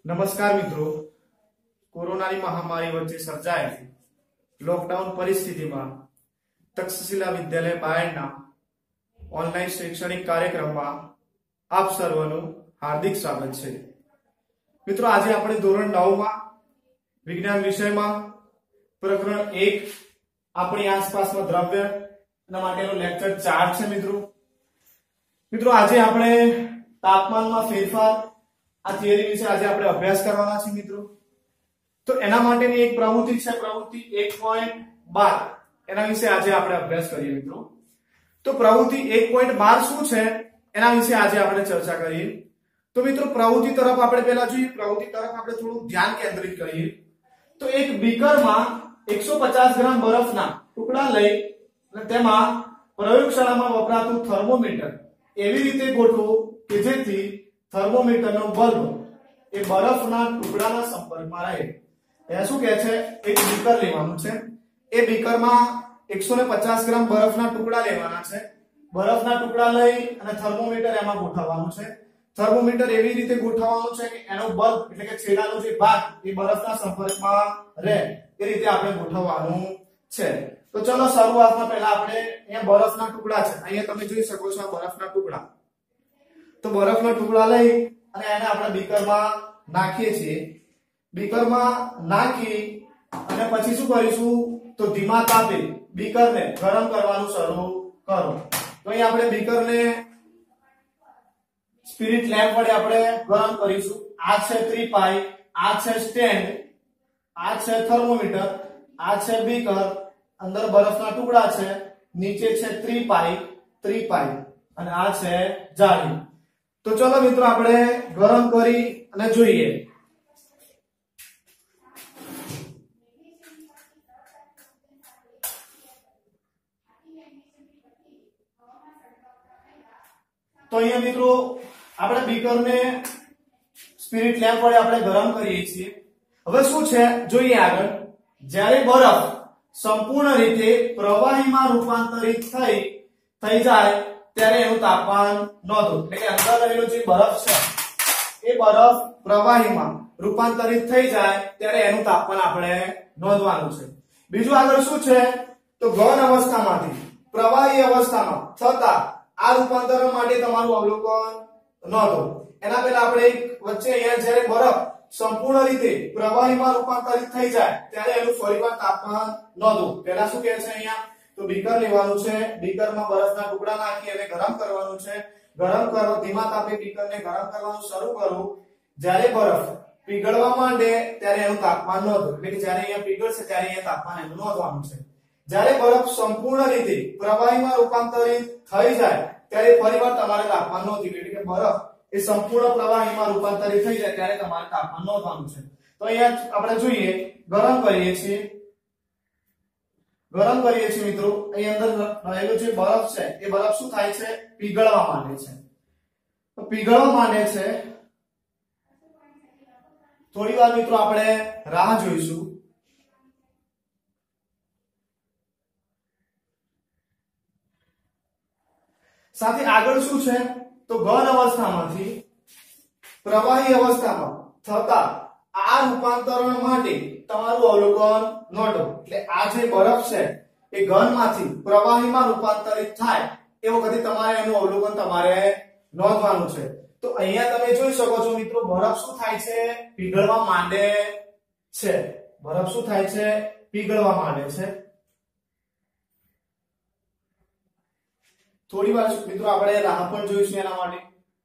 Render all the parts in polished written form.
નમસ્કાર મિત્રો, કોરોનાની મહામારી વચ્ચે સર્જાયેલી લોકડાઉન પરિસ્થિતિમાં તક્ષશિલા વિદ્યાલય બાયડના ઓનલાઈન શૈક્ષણિક કાર્યક્રમમાં આપ સર્વનું હાર્દિક સ્વાગત છે। મિત્રો, આજે આપણે ધોરણ 9 માં વિજ્ઞાન વિષયમાં પ્રકરણ 1 આપણી આસપાસમાં દ્રવ્ય ના માટેનો લેક્ચર 4 છે। મિત્રો આજે આપણે તાપમાનમાં ફેરફાર આ થિયરી વિશે આજે આપણે અભ્યાસ કરવાના છે મિત્રો। તો એના માટેની એક પ્રવૃત્તિ છે, પ્રવૃત્તિ 1.12 એના વિશે આજે આપણે અભ્યાસ કરીએ મિત્રો। તો પ્રવૃત્તિ 1.12 શું છે એના વિશે આજે આપણે ચર્ચા કરીએ। તો મિત્રો પ્રવૃત્તિ તરફ આપણે પહેલા જોઈએ, પ્રવૃત્તિ તરફ આપણે થોડું ધ્યાન કેન્દ્રિત કરીએ। તો એક બીકરમાં 150 ગ્રામ બરફના ટુકડા લઈ અને તેમાં પ્રયોગશાળામાં વપરાતું થર્મોમીટર એવી રીતે ગોઠવો કે જેથી થર્મોમીટરનો બલ્બ એ બરફના ટુકડાના સંપર્કમાં રહે। એ શું કહે છે, એક બીકર લેવાનું છે, એ બીકરમાં 150 ગ્રામ બરફના ટુકડા લેવાના છે। બરફના ટુકડા લઈ અને થર્મોમીટર એમાં ગોઠવવાનું છે। થર્મોમીટર એવી રીતે ગોઠવવાનું છે કે એનો બલ્બ એટલે કે છેડાનો જે ભાગ એ બરફના સંપર્કમાં રહે એ રીતે આપણે ગોઠવવાનું છે। તો ચલો શરૂઆતમાં પહેલા આપણે અહીંયા બરફના ટુકડા છે, અહીંયા તમે જોઈ શકો છો આ બરફના ટુકડા। તો બરફના ટુકડા લઈ અને એને આપણે બીકરમાં નાખીએ છીએ। બીકરમાં નાખી અને પછી શું કરીશું, તો ધીમા તાપે બીકરને ગરમ કરવાનું શરૂ કરો। તો અહીં આપણે બીકરને સ્પિરિટ લેમ્પ વડે આપણે ગરમ કરીશું। આ છે ત્રિપાઈ, આ છે સ્ટેન્ડ, આ છે થર્મોમીટર, આ છે બીકર, અંદર બરફના ટુકડા છે, નીચે છે ત્રિપાઈ અને આ છે જાળી। તો ચલો મિત્રો આપણે ગરમ કરી અને જોઈએ। તો અહીંયા મિત્રો આપણે બીકરને સ્પિરિટ લેમ્પ વડે આપણે ગરમ કરીએ છીએ। હવે શું છે જોઈએ આગળ। જ્યારે બરફ સંપૂર્ણ રીતે પ્રવાહીમાં રૂપાંતરિત થઈ જાય ત્યારે એનું તાપમાન નોંધો। એટલે કે અંદર રહેલો જે બરફ છે એ બરફ પ્રવાહીમાં રૂપાંતરિત થઈ જાય ત્યારે એનું તાપમાન આપણે નોંધવાનું છે। બીજું આગળ શું છે, તો ઘન અવસ્થામાંથી પ્રવાહી અવસ્થામાં થતા આ રૂપાંતરણ માટે તમારું અવલોકન નોંધો। એના પહેલા આપણે એક વચ્ચે અહીંયા જ્યારે બરફ સંપૂર્ણ રીતે પ્રવાહીમાં રૂપાંતરિત થઈ જાય ત્યારે એનું ફરીવાર તાપમાન નોંધો। પહેલા શું કહે છે અહીંયા, તો બીકર લેવાનું છે, બીકરમાં બરફના ટુકડા નાખી અને ગરમ કરવાનું છે। ગરમ કરો, ધીમા તાપે બીકરને ગરમ કરવાનું શરૂ કરો। જ્યારે બરફ પીગળવા માંડે ત્યારે એનું તાપમાન નોંધો। એટલે કે જ્યારે અહીંયા પીગળશે ત્યારે અહીંયા તાપમાન એનું નોંધવાનું છે। જ્યારે બરફ સંપૂર્ણ રીતે પ્રવાહીમાં રૂપાંતરિત થઈ જાય ત્યારે ફરીવાર તમારે તાપમાન નોંધવું। એટલે કે બરફ એ સંપૂર્ણ પ્રવાહીમાં રૂપાંતરિત થઈ જાય ત્યારે તમારે તાપમાન નોંધવાનું છે। તો અહીંયા આપણે જોઈએ ગરમ કરીએ છીએ મિત્રો। અહીં અંદર રહેલો જે બરફ છે એ બરફ શું થાય છે, પીગળવા માંડે છે। તો પીગળવા માંડે છે, થોડી વાર મિત્રો આપણે રાહ જોઈશું। સાથે આગળ શું છે, તો ઘન અવસ્થામાંથી પ્રવાહી અવસ્થામાં થતા આ રૂપાંતરણ માટે તમારું અવલોકન નોંધો। એટલે આ જે બરફ છે એ ઘનમાંથી પ્રવાહીમાં રૂપાંતરિત થાય એ વખતે તમારે એનું અવલોકન તમારે નોંધવાનું છે। તો અહીંયા તમે જોઈ શકો છો મિત્રો, બરફ શું થાય છે, પીગળવા માંડે છે। બરફ શું થાય છે, પીગળવા માંડે છે। થોડી વાર મિત્રો આપણે રાહ પણ જોઈશું એના માટે।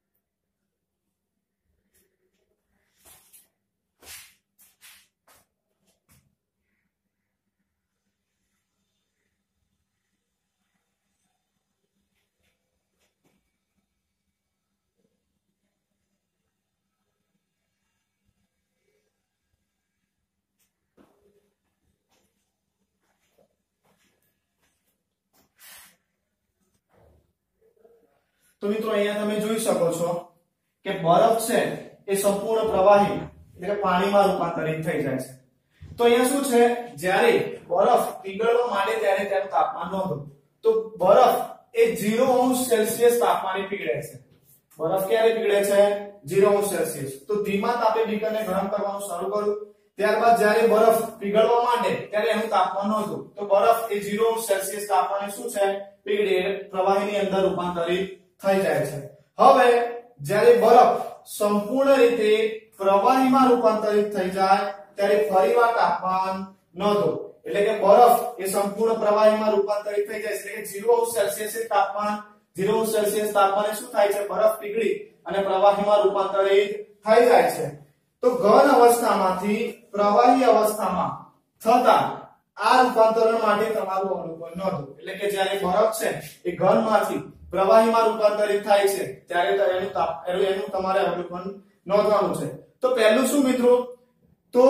તો મિત્રો અહીંયા તમે જોઈ શકો છો કે બરફ છે એ સંપૂર્ણ પ્રવાહી એટલે કે પાણીમાં રૂપાંતરિત થઈ જાય છે। તો અહીંયા શું છે, જ્યારે બરફ પીગળવા માંડે ત્યારે તેનું તાપમાન નોંધો। તો બરફ એ 0 અંશ સેલ્સિયસ તાપમાને પીગળે છે। બરફ ક્યારે પીગળે છે 0 સેલ્સિયસ. તો ધીમા તાપે બીકરને ગરમ કરવાનું શરૂ કર્યું. ત્યારબાદ જ્યારે બરફ પીગળવા માંડે ત્યારે એનું તાપમાન નોંધો. તો બરફ એ 0 સેલ્સિયસ તાપમાને શું છે પીગળી પ્રવાહીની અંદર રૂપાંતરિત થઈ જાય છે. હવે જ્યારે બરફ સંપૂર્ણ રીતે પ્રવાહીમાં રૂપાંતરિત થઈ જાય ત્યારે ફરીવાર તાપમાન નોંધો. એટલે કે બરફ એ સંપૂર્ણ પ્રવાહીમાં રૂપાંતરિત થઈ જાય એટલે કે 0 સેલ્સિયસ તાપમાન 0 સેલ્સિયસ તાપમાને શું થાય છે બરફ પીગળી અને પ્રવાહીમાં રૂપાંતરિત થઈ જાય છે. તો ઘન અવસ્થામાંથી પ્રવાહી અવસ્થામાં થતા આ રૂપાંતરણ માટે તમારું અવલોકન નોંધો. એટલે કે જ્યારે બરફ છે એ ઘનમાંથી પ્રવાહીમાં રૂપાંતરિત થાય છે ત્યારે એનું તમારે અવલોકન નોંધવાનું છે. તો પહેલું શું મિત્રો તો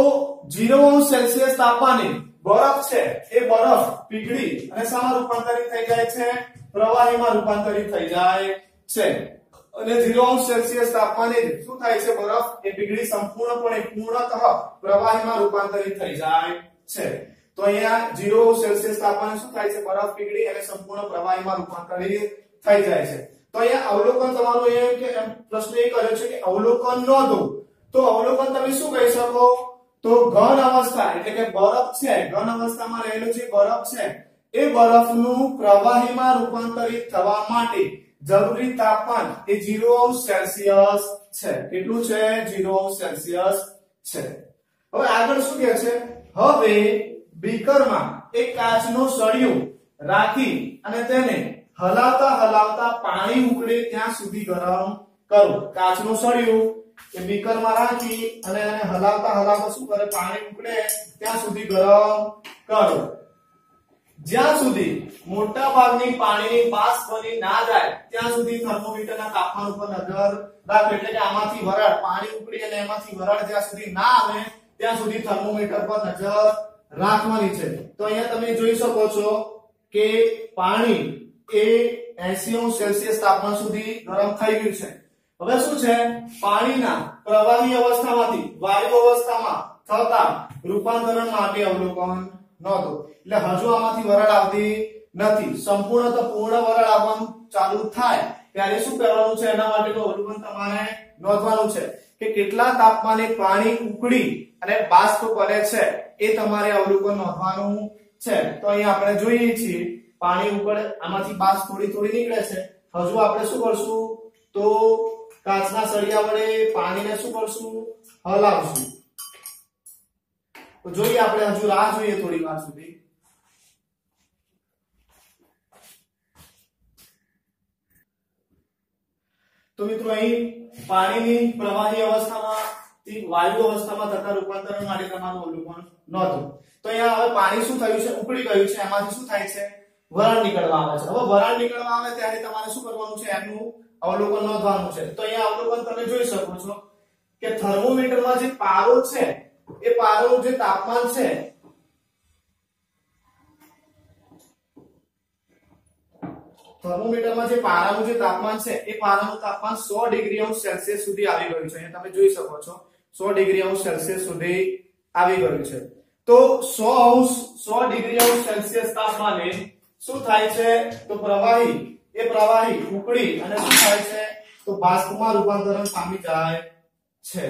0 સેલ્સિયસ તાપમાને બરફ છે એ બરફ પીગળી અને શામાં રૂપાંતરિત થઈ જાય છે પ્રવાહીમાં રૂપાંતરિત થઈ જાય છે. અને 0 સેલ્સિયસ તાપમાને શું થાય છે બરફ એ પીગળી સંપૂર્ણપણે પૂર્ણતઃ પ્રવાહીમાં રૂપાંતરિત થઈ જાય છે. તો અહીંયા 0 સેલ્સિયસ તાપમાને શું થાય છે બરફ પીગળી અને સંપૂર્ણ પ્રવાહીમાં રૂપાંતરિત થઈ જાય છે. તો અહીંયા અવલોકન તમારું એ કે પ્રશ્ન એ કર્યો છે કે અવલોકન નોંધો. તો અવલોકન તમે શું કહી શકો તો ઘન અવસ્થા એટલે કે બરફ છે ઘન અવસ્થામાં રહેલો જે બરફ છે એ બરફનું પ્રવાહીમાં રૂપાંતરિત થવા માટે જરૂરી તાપમાન એ 0 સેલ્સિયસ છે. કેટલું છે 0 સેલ્સિયસ છે. હવે આગળ શું કહે છે હવે બીકરમાં એક કાચનો સળિયો રાખી અને તેને હલાવતા પાણી ઉકળે ત્યાં સુધી ગરમ કરો. કાચનો સળિયો એ બીકરમાં રાખી અને એને હલાવતા શું કરે પાણી ઉકળે ત્યાં સુધી ગરમ કરો. જ્યાં સુધી મોટા ભાગની પાણીની બાષ્પ બની ના જાય ત્યાં સુધી થર્મોમીટરના તાપમાન ઉપર નજર રાખો. એટલે કે આમાંથી વરાળ પાણી ઉકળી અને એમાંથી વરાળ જ્યાં સુધી ના આવે ત્યાં સુધી થર્મોમીટર પર નજર રાખવાની છે. તો અહીંયા તમે જોઈ શકો છો કે પાણી એ 80 સેલ્સિયસ તાપમાન સુધી ગરમ થઈ ગયું છે. હવે શું છે પાણીના પ્રવાહી અવસ્થામાંથી વાયુ અવસ્થામાં થતા રૂપાંતરણ માટે અવલોકન નોંધો. એટલે હજુ આમાંથી વરાળ આવતી નથી. સંપૂર્ણતઃ પૂર્ણ વરાળ આવવાનું ચાલુ થાય ત્યારે શું કરવાનું છે એના માટેનું અવલોકન તમારે નોંધવાનું છે કે કેટલા તાપમાને પાણી ઉકળી અને બાષ્પ બને છે એ તમારે અવલોકન નોંધવાનું છે. તો અહીંયા આપણે જોઈએ છીએ પાણી ઉકળે આમાંથી બાષ્પ થોડી નીકળે છે. હજુ આપણે શું કરશું તો કાચના સળિયા વડે પાણીને શું કરશું હલાવશું. તો જોઈએ આપણે હજુ રાહ જોઈએ થોડી વાર સુધી. તો મિત્રો અહીં પાણીની પ્રવાહી અવસ્થામાંથી વાયુ અવસ્થામાં થતા રૂપાંતરણ માટે તમારું અવલોકન નોંધો. તો અહીંયા હવે પાણી શું થયું છે ઉકળી ગયું છે એમાંથી શું થાય છે વરાળ નીકળવા આવે છે. હવે વરાળ નીકળવા આવે ત્યારે તમારે શું કરવાનું છે એનું અવલોકન નોંધવાનું છે. તો અહીંયા અવલોકન તમે જોઈ શકો છો કે થર્મોમીટરમાં જે પારો છે એ પારોનું જે તાપમાન છે થર્મોમીટરમાં જે પારાનું જે તાપમાન છે એ પારાનું તાપમાન 100 ડિગ્રી અંશ સેલ્સિયસ સુધી આવી ગયું છે. અહીંયા તમે જોઈ શકો છો 100 ડિગ્રી અંશ સેલ્સિયસ સુધી આવી ગયું છે. તો 100 ડિગ્રી અંશ સેલ્સિયસ તાપમાને શું થાય છે તો પ્રવાહી ઉકળી અને શું થાય છે તો બાષ્પમાં રૂપાંતરણ પામી જાય છે.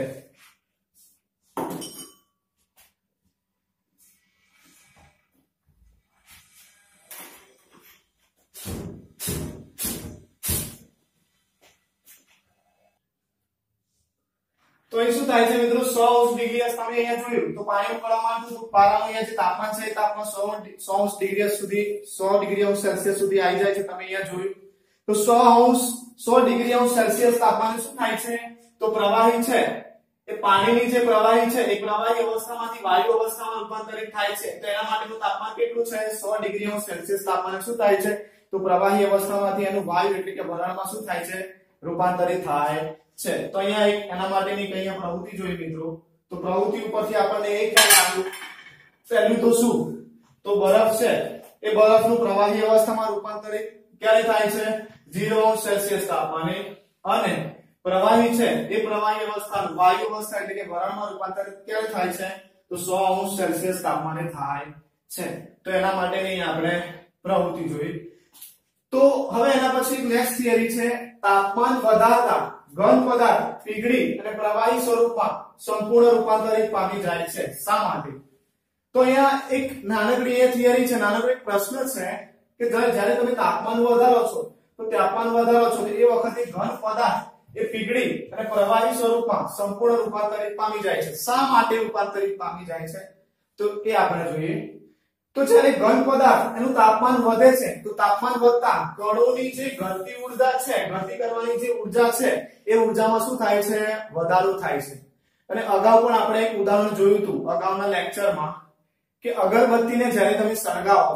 તો એ શું થાય છે મિત્રો 100 ડિગ્રી અંશ તમે અહીંયા જોયું તો પાણી ઉકળવામાં આવ્યું તો પારાનું અહીંયા જે તાપમાન છે એ તાપમાન 100 ડિગ્રી સુધી 100 ડિગ્રી અંશ સેલ્સિયસ સુધી આવી જાય છે. તમે અહીંયા જોયું તો 100 ડિગ્રી અંશ સેલ્સિયસ તાપમાને શું થાય છે તો પ્રવાહી છે એ પાણીની જે પ્રવાહી છે એ પ્રવાહી અવસ્થામાંથી વાયુ અવસ્થામાં રૂપાંતરિત થાય છે. તો એના માટેનું તાપમાન કેટલું છે 100 ડિગ્રી અંશ સેલ્સિયસ તાપમાને શું થાય છે તો પ્રવાહી અવસ્થામાંથી એનું વાયુ એટલે કે વરાળમાં શું થાય છે રૂપાંતરિત થાય છે. તો અહીંયા એક એના માટેની કઈ પ્રવૃત્તિ જોઈ મિત્રો. તો પ્રવૃત્તિ ઉપરથી આપણને એ ખ્યાલ આવ્યો પહેલું તો શું તો બરફ છે એ બરફનું પ્રવાહી અવસ્થામાં રૂપાંતરિત ક્યારે થાય છે 0 સેલ્સિયસ તાપમાને અને પ્રવાહી છે એ પ્રવાહી અવસ્થાનું વાયુ અવસ્થા એટલે કે વરાળમાં રૂપાંતરિત ક્યારે થાય છે તો 100 સેલ્સિયસ તાપમાને થાય છે. તો એના માટેની આપણે પ્રવૃત્તિ જોઈ. તો હવે એના પછી નેક્સ્ટ થિયરી છે તાપમાન વધારતા ઘન પદાર્થ પીગળી અને પ્રવાહી સ્વરૂપમાં સંપૂર્ણ રૂપાંતરિત પામી જાય છે. શા માટે? તો અહીંયા એક નાનકડી એ થિયરી છે, નાનકડો એક પ્રશ્ન છે કે જ્યારે તમે તાપમાન વધારો છો તો તાપમાન વધારો છો એ વખતે ઘન પદાર્થ એ પીગળી અને પ્રવાહી સ્વરૂપમાં સંપૂર્ણ રૂપાંતરિત પામી જાય છે. શા માટે રૂપાંતરિત પામી જાય છે તો એ આપણે જોઈએ. તો જ્યારે ઘન પદાર્થ એનું તાપમાન વધે છે તો તાપમાન વધતા કણોની જે ગતિ ઊર્જા છે, ગતિ કરવાની જે ઊર્જા છે એ ઊર્જામાં શું થાય છે? વધારો થાય છે. અને અગાઉ પણ આપણે એક ઉદાહરણ જોયું હતું અગાઉના લેક્ચરમાં કે અગરબત્તીને જ્યારે તમે સળગાવો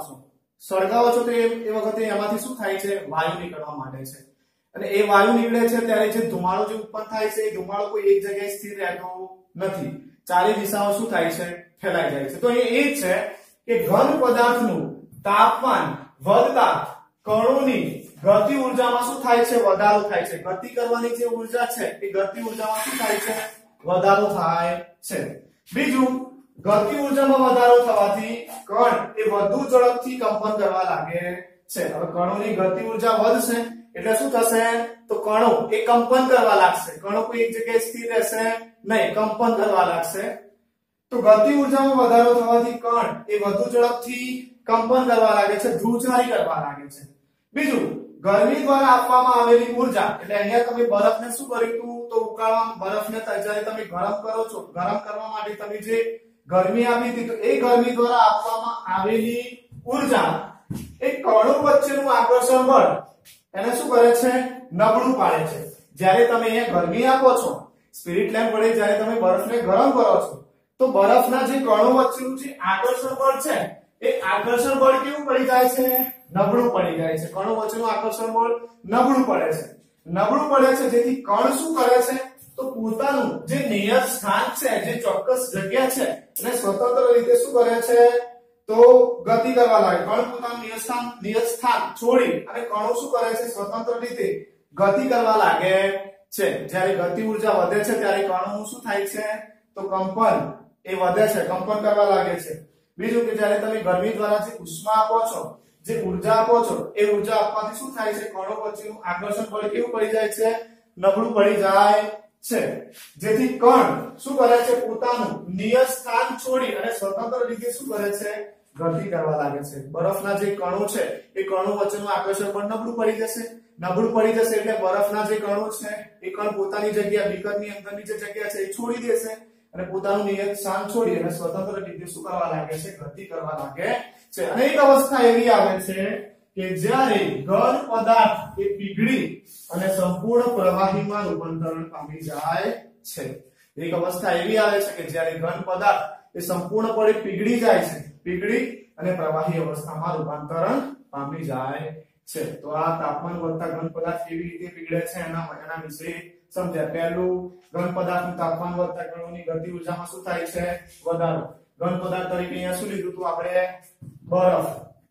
છો તો એ વખતે એમાંથી શું થાય છે? વાયુ નીકળવા માંડે છે. અને એ વાયુ નીકળે છે ત્યારે જે ધુમાડો જે ઉત્પન્ન થાય છે એ ધુમાડો કોઈ એક જગ્યાએ સ્થિર રહેતો નથી, ચારે દિશાઓ શું થાય છે? ફેલાઈ જાય છે. તો એ છે કે ઘન પદાર્થનું તાપમાન વધતા કણોની ગતિ ઊર્જામાં શું થાય છે? વધારો થાય છે. ગતિ કરવાની જે ઊર્જા છે એ ગતિ ઊર્જામાં શું થાય છે? વધારો થાય છે. બીજું, ગતિ ઊર્જામાં વધારો થવાથી કણ એ વધુ ઝડપથી કંપન કરવા લાગે છે. હવે કણોની ગતિ ઊર્જા વધશે એટલે શું થશે? તો કણો એ કંપન કરવા લાગશે. કણો કોઈ એક જગ્યાએ સ્થિર રહેશે નહીં, કંપન કરવા લાગશે. તો ગતિ ઊર્જામાં વધારો થવાથી કણ એ વધુ ઝડપથી કંપન કરવા લાગે છે, ધ્રુજારી કરવા લાગે છે. બીજું, ગરમી દ્વારા આપવામાં આવેલી ઊર્જા, એટલે અહીંયા તમે બરફને શું કર્યું હતું? તો ઉકાળવા બરફને જ્યારે તમે ગરમ કરો છો, ગરમ કરવા માટે તમે જે ગરમી આપી હતી તો એ ગરમી દ્વારા આપવામાં આવેલી ઊર્જા એ કણો વચ્ચેનું આકર્ષણ બળ એને શું કરે છે? નબળું પાડે છે. જ્યારે તમે અહીંયા ગરમી આપો છો, સ્પિરિટ લેમ્પ વડે જ્યારે તમે બરફને ગરમ કરો છો તો બરફના જે કણો વચ્ચેનું જે આકર્ષણ બળ છે એ આકર્ષણ બળ કેવું પડી જાય છે? નબળું પડી જાય છે. કણો વચ્ચેનું આકર્ષણ બળ નબળું પડે છે. નબળું પડે છે જેથી કણ શું કરે છે? તો પોતાનું જે નિયત સ્થાન છે, જે ચોક્કસ જગ્યા છે એને સ્વતંત્ર રીતે શું કરે છે? તો ગતિ કરવા લાગે. કણ પોતાનું નિયત સ્થાન છોડી અને કણો શું કરે છે? સ્વતંત્ર રીતે ગતિ કરવા લાગે છે. જ્યારે ગતિ ઊર્જા વધે છે ત્યારે કણોનું શું થાય છે? તો કંપન એ વધે છે, કંપન કરવા લાગે છે. બીજું કે જ્યારે તમે ગરમી દ્વારા જે ઉષ્મા આપો છો, જે ઊર્જા આપો છો એ ઊર્જા આપવાથી શું થાય છે? કણો વચ્ચેનું આકર્ષણ બળ કેવું પડી જાય છે? નબળું પડી જાય છે. જેથી કણ શું કરે છે? પોતાનું નિયત સ્થાન છોડી અને સ્વતંત્ર રીતે શું કરે છે? ગતિ કરવા લાગે છે. બરફના જે કણો છે એ કણો વચ્ચેનું આકર્ષણ બળ નબળું પડી જશે. નબળું પડી જશે એટલે બરફના જે કણો છે એ કણ પોતાની જગ્યા, બીકરની અંદરની જે જગ્યા છે એ છોડી દેશે અને પોતાનું નિયત સ્થાન છોડી અને સ્વતંત્ર રીતે શું કરવા લાગે છે? ગતિ કરવા લાગે છે. અને એક અવસ્થા એવી આવે છે કે જ્યારે ઘન પદાર્થ એ પીગળી અને સંપૂર્ણ પ્રવાહીમાં રૂપાંતરણ પામી જાય છે. એક અવસ્થા એવી આવે છે કે જ્યારે ઘન પદાર્થ એ સંપૂર્ણપણે પીગળી જાય છે, પીગળી અને પ્રવાહી અવસ્થામાં રૂપાંતરણ પામી જાય છે. તો આ તાપમાન વધતા ઘન પદાર્થ કેવી રીતે પીગળે છે એના વિશે સમજ્યા. પહેલું, ઘન પદાર્થનું તાપમાન વધતા કણોની ગતિ ઊર્જામાં શું થાય છે? વધારો. ઘન પદાર્થ તરીકે અહીંયા શું લીધું હતું આપણે? બરફ.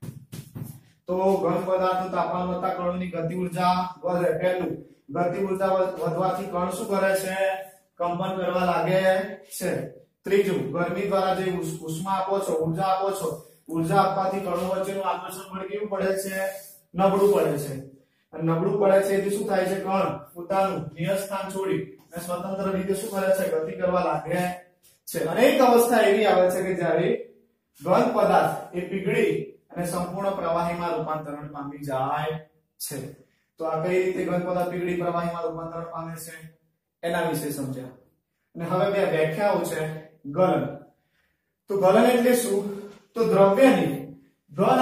તો ઘન પદાર્થનું તાપમાન વધતા કણોની ગતિ ઊર્જા વધે. પહેલું, ગતિ ઊર્જા વધવાથી કણ શું કરે છે? કંપન કરવા લાગે છે. ત્રીજું, ગરમી દ્વારા જે ઉષ્મા આપો છો, ઊર્જા આપો છો, ઊર્જા આપવાથી કણો વચ્ચેનું આકર્ષણ બળ કેવું પડે છે? નબળું પડે છે. અને નબળું પડે છે એટલે શું થાય છે? કણ પોતાનું નિયત સ્થાન છોડી અને સ્વતંત્ર રીતે શું કરે છે? ગતિ કરવા લાગે છે. અને એક અવસ્થા એવી આવે છે કે જ્યારે ઘન પદાર્થ એ પીગળી અને સંપૂર્ણ પ્રવાહીમાં રૂપાંતરણ પામી જાય છે. તો આ કઈ રીતે ઘન પદાર્થ પીગળી પ્રવાહીમાં રૂપાંતરણ પામે છે એના વિશે સમજ્યા. અને હવે બે વ્યાખ્યાઓ છે. ગલન. તો ગલન એટલે શું? તો દ્રવ્યની ઘન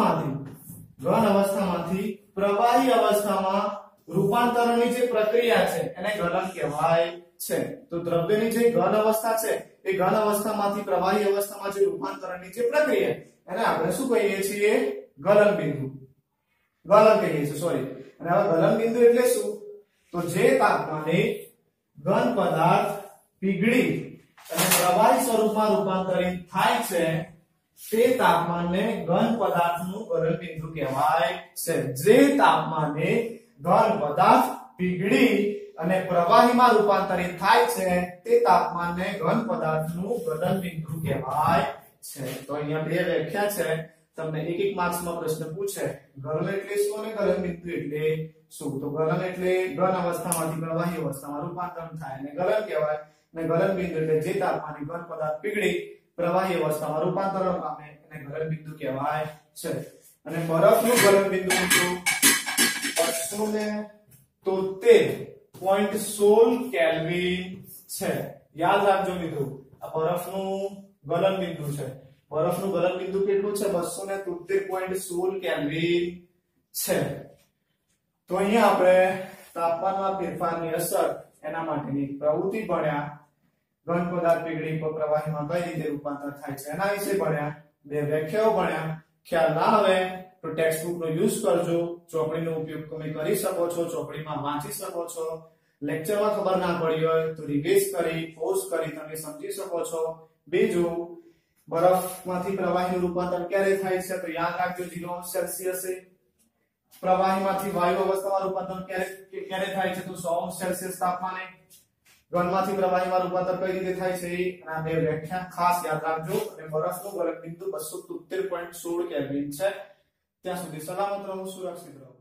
અવસ્થામાંથી પ્રવાહી અવસ્થામાં રૂપાંતરણની જે પ્રક્રિયા છે એને ગલન કહેવાય છે. તો દ્રવ્યની જે ઘન અવસ્થા છે એ ઘન અવસ્થામાંથી પ્રવાહી અવસ્થામાં જે રૂપાંતરણની જે પ્રક્રિયા એને આપણે શું કહીએ છીએ? ગલન બિંદુ. ગલન કહીએ છીએ, સોરી. અને હવે ગલન બિંદુ એટલે શું? તો જે તાપમાને ઘન પદાર્થ પીગળી અને પ્રવાહી સ્વરૂપમાં રૂપાંતરિત થાય છે તે તાપમાનને ઘન પદાર્થનું ગલન બિંદુ કહેવાય છે. જે તાપમાને ઘન પદાર્થ પીગળી અને પ્રવાહીમાં રૂપાંતરિત થાય છે તે તાપમાનને ઘન પદાર્થનું ગલન બિંદુ કહેવાય છે. તો અહીંયા બે વ્યાખ્યા છે. તમને એક એક માર્ક્સ માં પ્રશ્ન પૂછે ગલન એટલે શું અને ગલન બિંદુ એટલે શું. તો ગલન એટલે ઘન અવસ્થામાંથી પ્રવાહી અવસ્થામાં રૂપાંતરણ થાય અને ગલન કહેવાય, અને ગલન બિંદુ એટલે જે તાપમાને ઘન પદાર્થ પીગળી પ્રવાહી અવસ્થામાં રૂપાંતરણ પામે એને ગલન બિંદુ કહેવાય છે. અને બરફનું ગલન બિંદુ શું? 273.16 કેલ્વિન છે. યાદ રાખજો મિત્રો, આ બરફનું ગલન બિંદુ છે. બરફનું ગલન બિંદુ કેટલું છે? 273.16 કેલ્વિન છે. તો અહીંયા આપણે તાપમાનમાં ફેરફારની અસર એના માટેની પ્રવૃત્તિ ભણ્યા. ઘન પદાર્થ પીગળી પ્રવાહીમાં કઈ રીતે રૂપાંતર થાય છે એના વિશે ભણ્યા. બે વ્યાખ્યાઓ ભણ્યા. ખ્યાલ ના આવે તો ટેક્સ્ટ બુક નો યુઝ કરજો. ચોપડીનો ઉપયોગ તમે કરી શકો છો, ચોપડીમાં વાંચી શકો છો. લેક્ચરમાં ખબર ના પડી હોય તો રિવાઇઝ કરી પોઝ કરી તમે સમજી શકો છો. બીજું, બરફમાંથી પ્રવાહીનું રૂપાંતર ક્યારે થાય છે? તો યાદ રાખજો 0 સેલ્સિયસ. પ્રવાહીમાંથી વાયુ અવસ્થામાં રૂપાંતર ક્યારે થાય છે? તો 100 સેલ્સિયસ તાપમાને. ઘનમાંથી પ્રવાહીમાં રૂપાંતર કઈ રીતે થાય છે? અને બે વ્યાખ્યા ખાસ યાદ રાખજો. અને બરફનું ગલન બિંદુ 273.16 કેલ્વિન છે. ત્યાં સુધી સલામત રહો, સુરક્ષિત રહો.